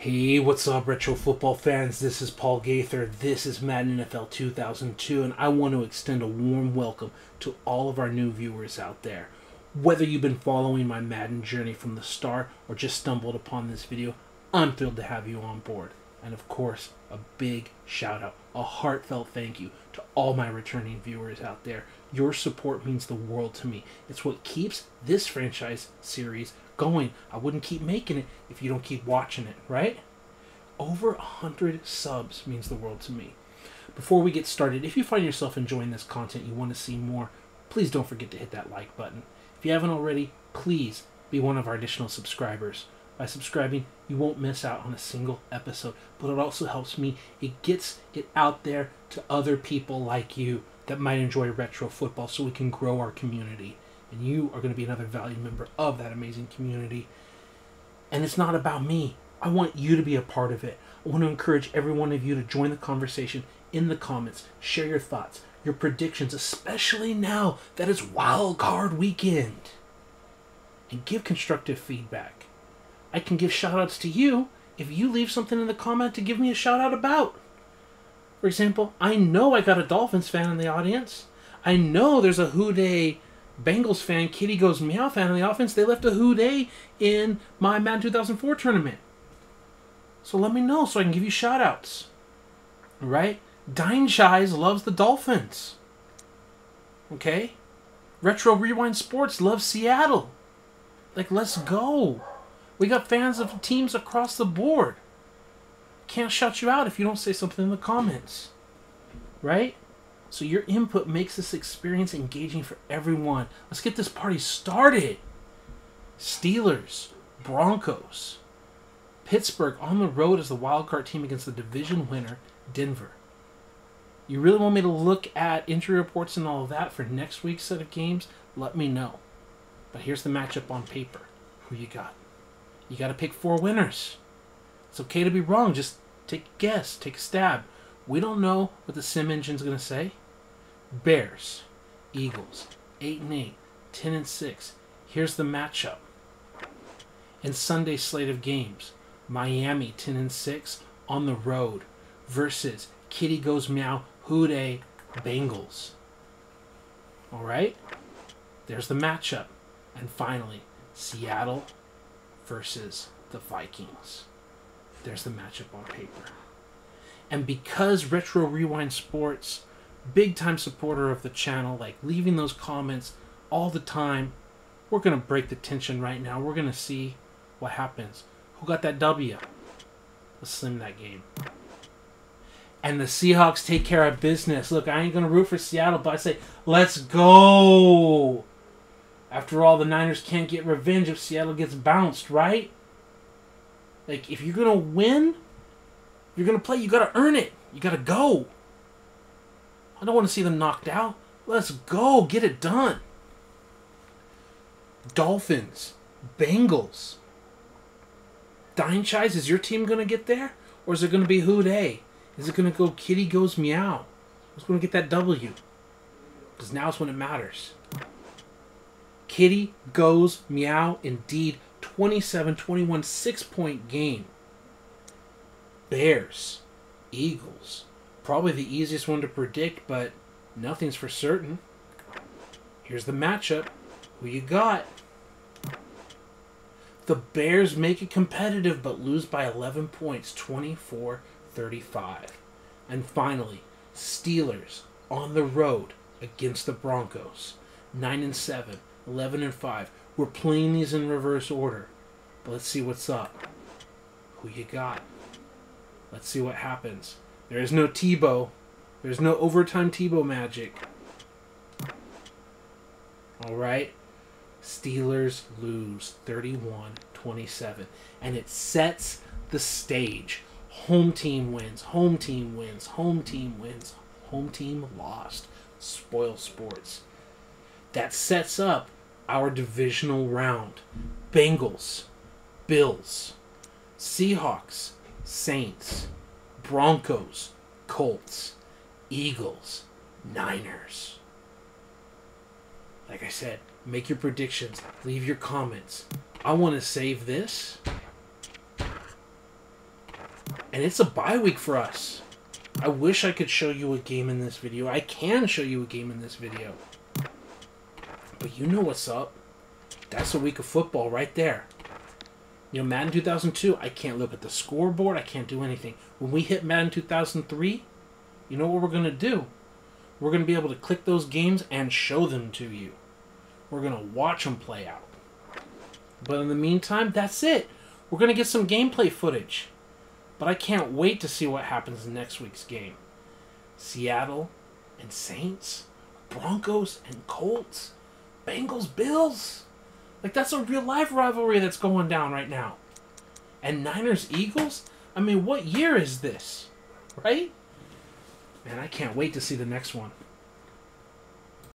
Hey, what's up, retro football fans? This is Paul Gaither. This is Madden NFL 2002, and I want to extend a warm welcome to all of our new viewers out there. Whether you've been following my Madden journey from the start or just stumbled upon this video, I'm thrilled to have you on board. And of course, a big shout out, a heartfelt thank you to all my returning viewers out there. Your support means the world to me. It's what keeps this franchise series going. I wouldn't keep making it if you don't keep watching it, right? Over 100 subs means the world to me. Before we get started, if you find yourself enjoying this content, you want to see more, please don't forget to hit that like button. If you haven't already, please be one of our additional subscribers. By subscribing, you won't miss out on a single episode, but it also helps me. It gets it out there to other people like you that might enjoy retro football so we can grow our community. And you are going to be another valued member of that amazing community. And it's not about me. I want you to be a part of it. I want to encourage every one of you to join the conversation in the comments. Share your thoughts, your predictions, especially now that it's Wild Card Weekend. And give constructive feedback. I can give shout-outs to you if you leave something in the comment to give me a shout-out about. For example, I know I got a Dolphins fan in the audience. I know there's a Who Dey Bengals fan, Kitty Goes Meow fan in the offense. They left a Who Dey in my Madden 2004 tournament. So let me know so I can give you shout-outs. Right? Dine Shies loves the Dolphins. Okay? Retro Rewind Sports loves Seattle. Like, let's go. We got fans of teams across the board. Can't shut you out if you don't say something in the comments. Right? So your input makes this experience engaging for everyone. Let's get this party started. Steelers, Broncos. Pittsburgh on the road as the wildcard team against the division winner, Denver. You really want me to look at injury reports and all of that for next week's set of games? Let me know. But here's the matchup on paper. Who you got? You got to pick 4 winners. It's okay to be wrong. Just take a guess. Take a stab. We don't know what the sim engine's going to say. Bears, Eagles, 8-8, 10-6. Here's the matchup. In Sunday's slate of games, Miami 10-6 on the road versus Kitty Goes Meow, Who Dey Bengals. All right? There's the matchup. And finally, Seattle versus the Vikings. There's the matchup on paper. And because Retro Rewind Sports, big time supporter of the channel, like leaving those comments all the time, we're going to break the tension right now. We're going to see what happens. Who got that W? Let's slim that game. And the Seahawks take care of business. Look, I ain't going to root for Seattle, but I say, let's go. After all, the Niners can't get revenge if Seattle gets bounced, right? Like, if you're going to win, you're going to play, you got to earn it. You got to go. I don't want to see them knocked out. Let's go. Get it done. Dolphins. Bengals. Dine Shies, is your team going to get there? Or is it going to be Who Dey? Is it going to go Kitty Goes Meow? Who's going to get that W? Because now is when it matters. Kitty Goes Meow, indeed. 27-21, 6-point game. Bears, Eagles. Probably the easiest one to predict, but nothing's for certain. Here's the matchup. Who you got? The Bears make it competitive, but lose by 11 points, 24-35. And finally, Steelers on the road against the Broncos. 9-7, 11-5. We're playing these in reverse order. But let's see what's up. Who you got? Let's see what happens. There is no Tebow. There's no overtime Tebow magic. Alright. Steelers lose 31-27. And it sets the stage. Home team wins. Home team wins. Home team wins. Home team lost. Spoil sports. That sets up our divisional round. Bengals, Bills, Seahawks, Saints, Broncos, Colts, Eagles, Niners. Like I said, make your predictions. Leave your comments. I want to save this And it's a bye week for us. I wish I could show you a game in this video. I can show you a game in this video. But you know what's up. That's a week of football right there. You know, Madden 2002, I can't look at the scoreboard. I can't do anything. When we hit Madden 2003, you know what we're going to do? We're going to be able to click those games and show them to you. We're going to watch them play out. But in the meantime, that's it. We're going to get some gameplay footage. But I can't wait to see what happens in next week's game. Seattle and Saints, Broncos and Colts, Bengals, Bills. Like, that's a real life rivalry that's going down right now. And Niners, Eagles? I mean, what year is this? Right? Man, I can't wait to see the next one.